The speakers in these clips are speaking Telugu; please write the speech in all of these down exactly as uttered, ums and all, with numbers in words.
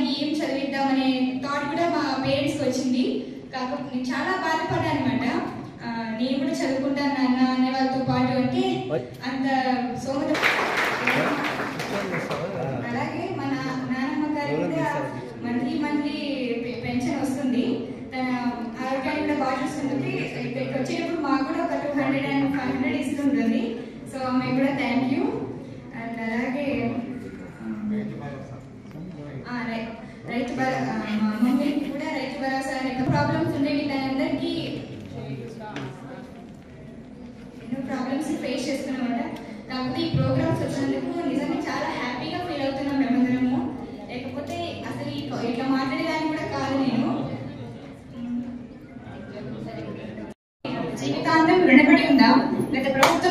అమ్మాయికి ఏం చదివిద్దామనే థాట్ కూడా మా పేరెంట్స్కి వచ్చింది. కాకపోతే నేను చాలా బాధపడ్డా అనమాట. నేను కూడా చదువుకుంటాను నాన్న అనే వాళ్ళతో పాటు అంటే అంత సోమత. అలాగే మా నాన్నమ్మ గారికి కూడా మంత్లీ మంత్లీ పెన్షన్ వస్తుంది. తన ఆరోగ్యాన్ని కూడా బాగా చూస్తుంటుంది. ఇక్కడికి వచ్చేటప్పుడు మాకు కూడా ఒక two hundred and five hundred ఇస్తుంటుంది. సో ఆమె కూడా థ్యాంక్ యూ. అండ్ అలాగే రైతు భరోసా మా మమ్మీకి కూడా రైతు భరోసా ఎన్నో ప్రాబ్లమ్స్ ఉండే వీళ్ళందరికీ ఎన్నో ప్రాబ్లమ్స్ ఫేస్ చేస్తున్నామట. కాకపోతే ఈ ప్రోగ్రామ్స్ వచ్చినందుకు నిజంగా చాలా హ్యాపీగా ఫీల్ అవుతున్నాం మేమందరము. లేకపోతే అసలు ఇట్లా మాట్లాడేదాన్ని కూడా కాదు. నేను జీవితాంతం రుణపడి ఉందా గత ప్రభుత్వం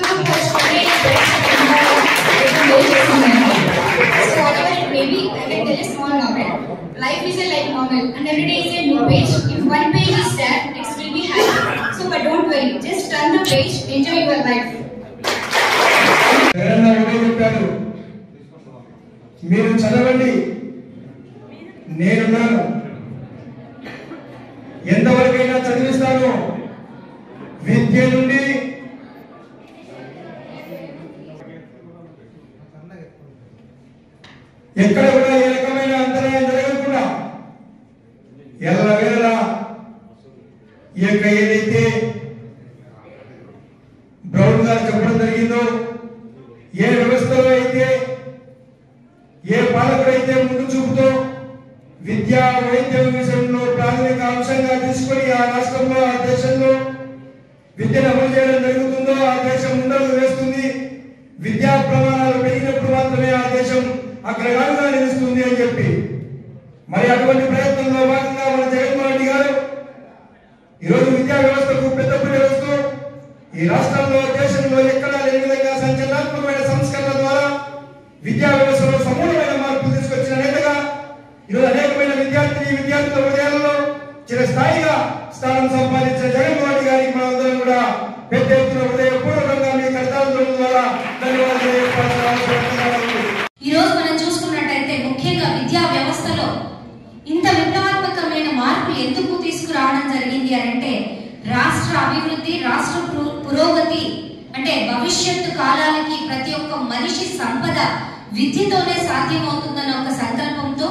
maybe I can tell a small novel. Life is a light novel and every day is a new page. If one page is sad, next will be happy. So but don't worry, just turn the page, enjoy your life. మీరు చదవండి, నేనున్నాను, ఎంతవరకైనా చదివిస్తాను. విద్య నుండి ఎక్కడ కూడా ఏ రకమైన అంతరాయం జరగకుండా ఎల్లవేళలా ఈ యొక్క ఏదైతే బ్రౌన్ గారు చెప్పడం జరిగిందో, ఏ వ్యవస్థలో అయితే ఏ పాలకుడైతే ముందు చూపుతో విద్యా వైద్య విషయంలో ప్రాథమిక అంశంగా తీసుకొని ఆ రాష్ట్రంలో ఆ దేశంలో విద్యను అమలు చేయడం జరుగుతుందో ఆ దేశం ముందడుగు వేస్తుంది. విద్యా ప్రమాణాలు పెరిగినప్పుడు మాత్రమే ఆ దేశం అగ్రగామిగా నిలుస్తుంది అని చెప్పి మరి అటువంటి ప్రయత్నంలో భాగంగా మన జగన్మోహన్ రెడ్డి గారు ఈరోజు విద్యా వ్యవస్థకు పెద్దపీట వేస్తూ ఈ రాష్ట్రంలో దేశంలో ఎక్కడా లేని విధంగా సంచలనాత్మకమైన సంస్కరణల ద్వారా విద్యా వ్యవస్థలో సమూలమైన మార్పులు తీసుకొచ్చిన నేతగా ఈరోజు అనేకమైన విద్యార్థిని విద్యార్థుల హృదయాలలో చిరస్థాయిగా స్థానం సంపాదించిన జగన్మోహన్ రెడ్డి గారికి మనందరం కూడా పెద్ద ఎత్తున హృదయపూర్వకంగా మీ కర్తవ్యాల ద్వారా ధన్యవాదాలు తెలియజేస్తున్నాను. ఈ రోజు మనం చూసుకున్నట్టయితే ముఖ్యంగా విద్యా వ్యవస్థలో ఇంత విప్లవాత్మకమైన మార్పు ఎందుకు తీసుకురావడం జరిగింది అంటే రాష్ట్ర అభివృద్ధి, రాష్ట్ర పురోగతి అంటే భవిష్యత్తు కాలానికి ప్రతి ఒక్క మనిషి సంపద విద్యతోనే సాధ్యమవుతుందన్న ఒక సంకల్పంతో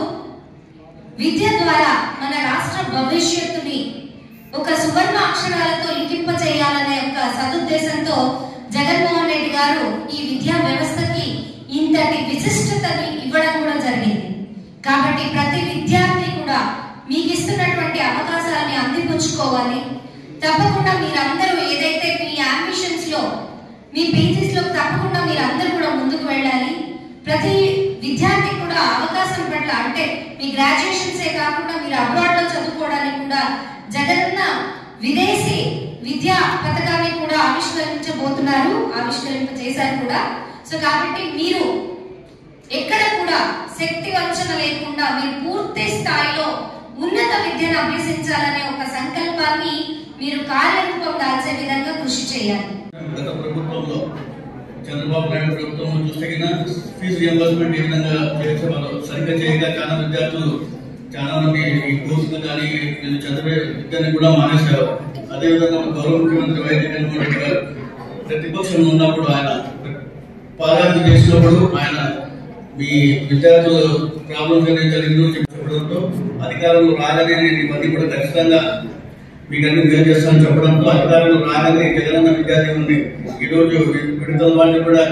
విద్య ద్వారా మన రాష్ట్ర భవిష్యత్తుని ఒక సువర్ణ అక్షరాలతో లిఖింప చేయాలనే ఒక సదుద్దేశంతో జగన్మోహన్ రెడ్డి గారు ఈ విద్యా వ్యవస్థకి ఇంతటి విశిష్టతని ఇవ్వడం కూడా జరిగింది. కాబట్టి ప్రతి విద్యార్థి కూడా మీకు ఇస్తున్నటువంటి అవకాశాలని అందిపుచ్చుకోవాలి. తప్పకుండా మీరందరూ ఏదైతే మీ అంబిషన్స్ లో మీ పీజీస్ లో తప్పకుండా మీరందరూ కూడా ముందుకు వెళ్ళాలి. ప్రతి విద్యార్థి కూడా అవకాశం పట్ల అంటే మీ గ్రాడ్యుయేషన్సే కాకుండా మీరు అబ్రాడ్ లో చదువుకోవడానికి కూడా జగనన్న విదేశీ విద్యా పథకాన్ని కూడా ఆవిష్కరించబోతున్నారు, ఆవిష్కరింప చేశారు కూడా. సో కాబట్టి మీరు ఎక్కడ కూడా శక్తి వంచన లేకుండా మీరు పూర్తి స్థాయిలో ఉన్నత విద్యను అభ్యసించాలనే ఒక సంకల్పాన్ని మీరు కార్యరూపం దాల్చే విధంగా కృషి చేయాలి. గత ప్రభుత్వంలో చంద్రబాబు నాయుడు ప్రభుత్వం చూస్తే ఫీజు రియంబర్స్మెంట్ ఏ విధంగా చేసేవాళ్ళు సరిగ్గా చేయగా చాలా విద్యార్థులు చాలా మంది ఈ కోర్సులు కానీ వీళ్ళు చదివే విద్యని కూడా మానేశారు. అదేవిధంగా గౌరవ ముఖ్యమంత్రి వైఎస్ జగన్మోహన్ రెడ్డి గారు ప్రతిపక్షంలో ఉన్నప్పుడు ఆయన పాదయాత్ర చేసినప్పుడు ఆయన మీ విద్యార్థులు ప్రాబ్లమ్స్ అనేది జరిగిందో చెప్పడంతో అధికారులు రాగానే నేను ఇవన్నీ కూడా ఖచ్చితంగా మీకు అన్ని క్లియర్ చేస్తానని చెప్పడంతో అధికారులు రాగానే జగనన్న విద్యార్థులని ఈరోజు విడుదల వాళ్ళు కూడా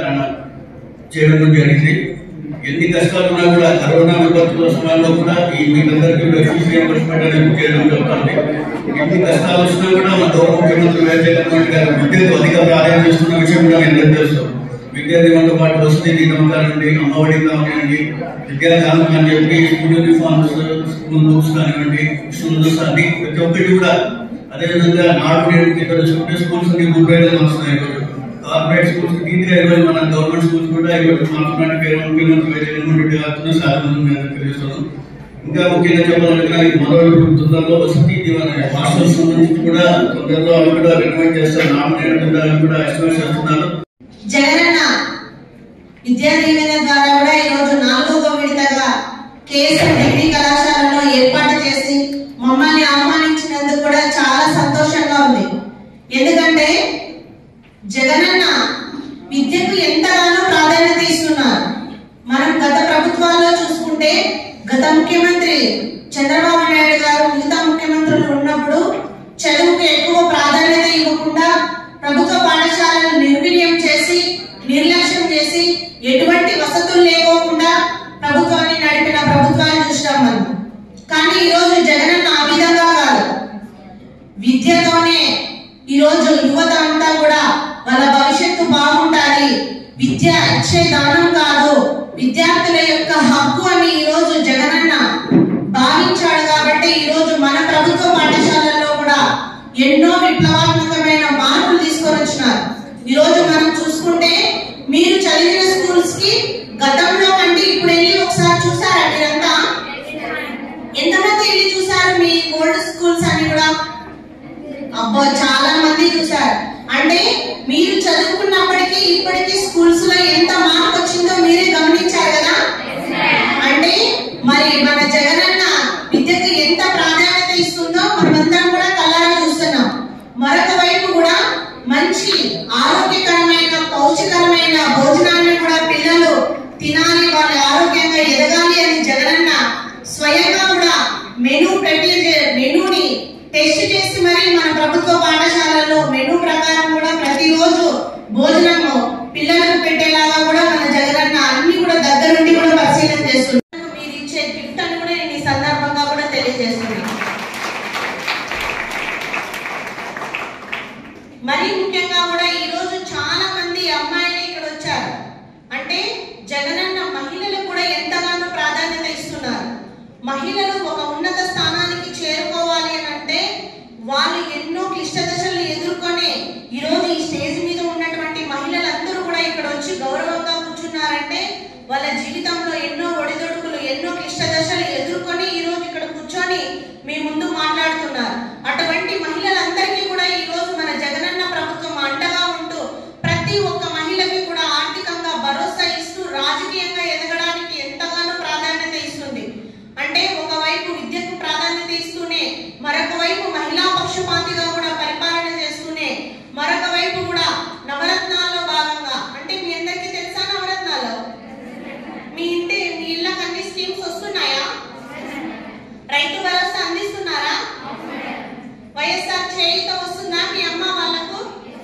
చేయడం జరిగింది. ఎన్ని కష్టాలు ఉన్నా కూడా కరోనా విపత్తుల సమయంలో కూడా ఈ మీకందరికీ ఫీజు రియంబర్స్మెంట్ అనేది చేయడం జరుగుతుంది. ఎన్ని కష్టాలు వచ్చినా కూడా మా గౌరవ ముఖ్యమంత్రి వైఎస్ జగన్మోహన్ గారు విద్యకు అధిక ప్రాధాన్యత ఇస్తున్న విషయం కూడా నేను నిర్దేశిస్తాం. విద్యా దీవెనతో పాటు వసతి దీవెన కానివ్వండి, అమ్మఒడి కానివ్వండి, విద్యా కానుక అని చెప్పి స్కూల్ యూనిఫామ్స్, స్కూల్ బుక్స్ కానివ్వండి, షూస్ అన్ని ప్రతి ఒక్కటి కూడా. అదేవిధంగా నాడు నేడు స్కూల్స్ అన్ని రూపాయలు వస్తున్నాయి. ఈరోజు కార్పొరేట్ స్కూల్స్ టీచర్ ఈరోజు మన గవర్నమెంట్ స్కూల్స్ కూడా ఈరోజు మాట్లాడే ముఖ్యమంత్రి జగన్మోహన్ రెడ్డి గారితో సాధన తెలియజేస్తున్నాం. ఇంకా ముఖ్యంగా చెప్పాలంటే మరో తొందరలో వసతి దీవెన హాస్టల్స్ సంబంధించి కూడా తొందరలో అవి కూడా రికమెండ్ చేస్తారు. నాడు నేడు కూడా ఎస్టిమేట్ చేస్తున్నారు. జగనన్న విద్యా దీవెన ద్వారా కూడా ఈ రోజు నాలుగవ విడతగా కేఎస్ఆర్ డిగ్రీ కళాశాల ఎందుకంటే జగనన్న విద్యకు ఎంతగానో ప్రాధాన్యత ఇస్తున్నారు. మనం గత ప్రభుత్వాల్లో చూసుకుంటే గత ముఖ్యమంత్రి చంద్రబాబు నాయుడు గారు మిగతా ముఖ్యమంత్రులు ఉన్నప్పుడు చదువుకు ఎక్కువ ప్రాధాన్యత ఇవ్వకుండా ప్రభుత్వ పాఠశాలను నిర్వీర్యం చేసి నిర్లక్ష్యం చేసి ఎటువంటి వసతులు లేకోకుండా ప్రభుత్వాన్ని నడిపిన ప్రభుత్వాన్ని చూసినాం మనం. కానీ ఈరోజు జగనన్న ఆ విధంగా కాదు, విద్యతోనే ఈరోజు యువత అంతా కూడా వాళ్ళ భవిష్యత్తు బాగుండాలి, విద్య ఇచ్చే దానం కాదు, విద్యార్థుల యొక్క హక్కు అని ఈరోజు జగనన్న భావించాడు. కాబట్టి ఈరోజు మన ప్రభుత్వ పాఠశాలల్లో కూడా ఎన్నో విప్లవాత్మకమైన మార్పులు తీసుకొని వచ్చినారు. ఈరోజు మనం చూసుకుంటే మీరు చదివిన స్కూల్స్ కి గతంలో కంటే ఇప్పుడు వెళ్ళి ఒకసారి చూసారా? మీరంతా ఎంతమంది వెళ్ళి చూసారు మీ ఓల్డ్ స్కూల్స్ అని కూడా? అబ్బో చాలా మంది చూసారు. అంటే మీరు చదువుకున్నప్పటికీ ఇప్పటికీ స్కూల్స్ లో ఎంత మార్పు వచ్చిందో మీరే గమనించారు కదా. అంటే మరి మన జగనన్న విద్యకు ఎంత ప్రాధాన్యత ఇస్తుందో మనమంతా కూడా కళ్ళారా చూస్తున్నాం. మరొక వైపు కూడా మంచి ఆరోగ్యకరమైన పౌష్టికరమైన భోజనాన్ని కూడా పిల్లలు తినాలి, వాళ్ళు ఆరోగ్యంగా ఎదగాలి అని జగనన్న స్వయంగా కూడా మెనూ పెట్టి మెనూని టెస్ట్ చేసి మరి మన ప్రభుత్వ పాఠశాలలో మెనూ ప్రకారం కూడా ప్రతిరోజు భోజనము పిల్లలకు పెట్టేలాగా కూడా మన జగనన్న అన్ని కూడా దగ్గర నుండి కూడా పరిశీలన చేస్తున్నారు. మీరు ఇచ్చే గిఫ్ట్ అని కూడా నేను ఈ సందర్భంగా కూడా తెలియజేస్తున్నాను. మరి ముఖ్యంగా కూడా ఈ రోజు చాలా మంది అమ్మాయిలు ఇక్కడ వచ్చారు. అంటే జగనన్న మహిళలకు కూడా ఎంతగానో ప్రాధాన్యత ఇస్తున్నారు. మహిళలు ఒక ఉన్నత స్థానానికి చేరుకోవాలి అని అంటే వాళ్ళు ఎన్నో క్లిష్ట దశలను ఎదుర్కొని ఈ రోజు ఈ స్టేజ్ మీద ఉన్నటువంటి మహిళలందరూ కూడా ఇక్కడ వచ్చి గౌరవంగా కూర్చున్నారంటే వాళ్ళ జీవితంలో ఎన్నో ఒడిదొడుకులు ఎన్నో క్లిష్ట దశలు ఎదుర్కొని ఈ రోజు ఇక్కడ కూర్చొని మీ ముందు మాట్లాడుతున్నారు. అటువంటి మహిళలందరికీ కూడా ఈ రోజు మన జగనన్న ప్రభుత్వం అండగా ఉంటూ ప్రతి ఒక్క మహిళకి కూడా ఆర్థికంగా భరోసా ఇస్తూ రాజకీయంగా ఎదగడానికి ఎంతగానో ప్రాధాన్యత ఇస్తుంది. అంటే ఒకవైపు విద్యకు ప్రాధాన్యత ఇస్తూనే మరొక వైపు మహిళా పక్షపాతిగా కూడా పరిపాలన చేస్తూనే మరొక వైపు కూడా నవరత్నాల్లో భాగంగా, అంటే మీ అందరికీ తెలుసా నవరత్నాలు? మీ ఇంటి మీ ఇళ్ళకి అన్ని స్కీమ్స్ వస్తున్నాయా? రైతు భరోసా అందిస్తున్నారా? వైఎస్ఆర్ చేయితో వస్తుందా మీ అమ్మ వాళ్ళకు?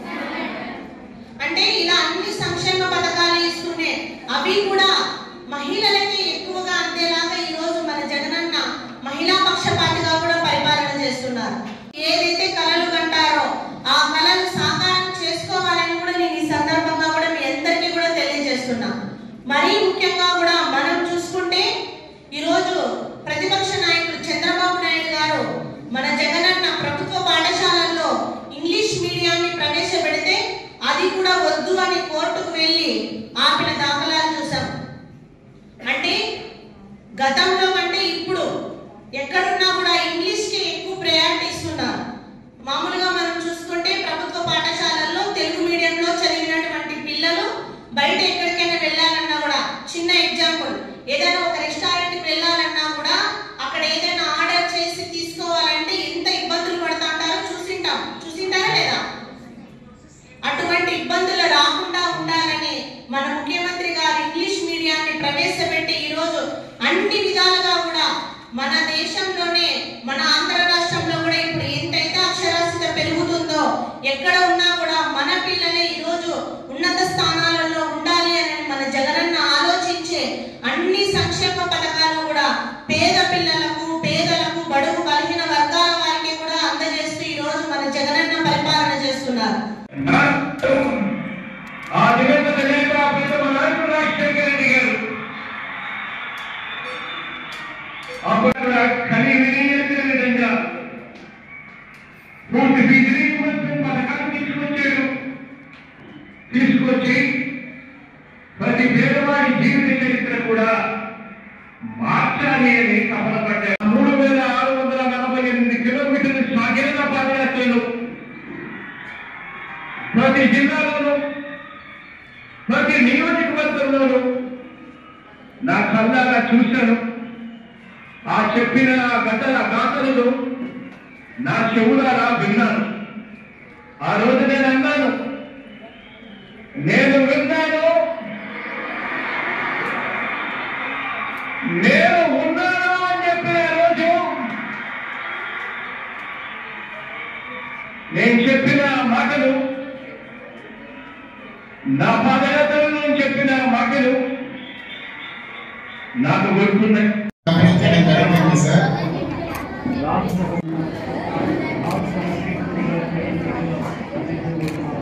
అంటే ఇలా అన్ని సంక్షేమ పథకాలు ఇస్తూనే అవి కూడా మహిళలకి ఎక్కువగా అందేలాగా ఈ రోజు మన జగనన్న మహిళా పక్షపాతిగా కూడా పరిపాలన చేస్తున్నారు. ఏదైతే కలలు కంటారో ఆ కళలు సాకారం చేసుకోవాలని కూడా నేను ఈ సందర్భంగా కూడా మీ అందరికీ కూడా తెలియజేస్తున్నా. మరీ ముఖ్యంగా కూడా మనం చూసుకుంటే ఈరోజు ప్రతిపక్ష నాయకుడు చంద్రబాబు నాయుడు గారు మన జగనన్న ప్రభుత్వ పాఠశాలల్లో ఇంగ్లీష్ మీడియాన్ని ప్రవేశపెడితే అది కూడా వద్దు అని కోర్టుకు వెళ్ళి ఆపిన దాఖలాలు చూసాం. అంటే గతంలో కంటే ఇప్పుడు ఎక్కడున్నా కూడా ఇంగ్లీష్ కి ఎక్కువ ప్రయారిటీ ఇస్తున్నారు. మామూలుగా మనం చూసుకుంటే ప్రభుత్వ పాఠశాలల్లో తెలుగు మీడియంలో చదివినటువంటి పిల్లలు బయట ఎక్కడికైనా వెళ్ళాలన్నా కూడా, చిన్న ఎగ్జాంపుల్, ఏదైనా ఒక రెస్టారెంట్ కి వెళ్ళాలన్నా కూడా అక్కడ ఏదైనా ఆర్డర్ చేసి తీసుకోవాలంటే ఎంత ఇబ్బందులు పడతా అంటారో చూసింటాం చూసింటారా లేదా? అటువంటి ఇబ్బందులు రాకుండా ఉండాలని మన ముఖ్యమంత్రి గారు ఇంగ్లీష్ మీడియాన్ని ప్రవేశపెట్టి ఈ రోజు అన్ని విధాలుగా కూడా మన దేశంలోనే మన ఆంధ్ర రాష్ట్రంలో కూడా ఇప్పుడు ఎంతైతే అక్షరాస్యత పెరుగుతుందో ఎక్కడ ఉన్నా కూడా మన పిల్లలే ఈ రోజు ఉన్నత స్థానాలలో ఉండాలి అని మన జగనన్న ఆలోచించే అన్ని సంక్షేమ పథకాలు కూడా పేద పిల్లలకు పేదలకు బడుగు బలహీన వర్గాల వారికి కూడా అందజేస్తూ ఈ రోజు మన జగనన్న పరిపాలన చేస్తున్నారు. తీసుకొచ్చి ప్రతి పేదవాడి జీవిత చరిత్ర కూడా మార్చాలి అని తపనపడ్డారు. మూడు వేల ఆరు వందల నలభై ఎనిమిది కిలోమీటర్లు సాగిన పాదయాత్రలు ప్రతి జిల్లాలోనూ ప్రతి నియోజకవర్గంలోనూ నా కళ్ళారా చూశాను. ఆ చెప్పిన గత గాథలను నా చెవులారా విన్నాను. ఆ రోజు నేను అన్నాను, నేను విన్నాను, నేను ఉన్నాను అని చెప్పి ఆ రోజు నేను చెప్పిన మాటలు, నా పాదయాత్రలో నేను చెప్పిన మాటలు నాకు గుర్తున్నాయి. సార్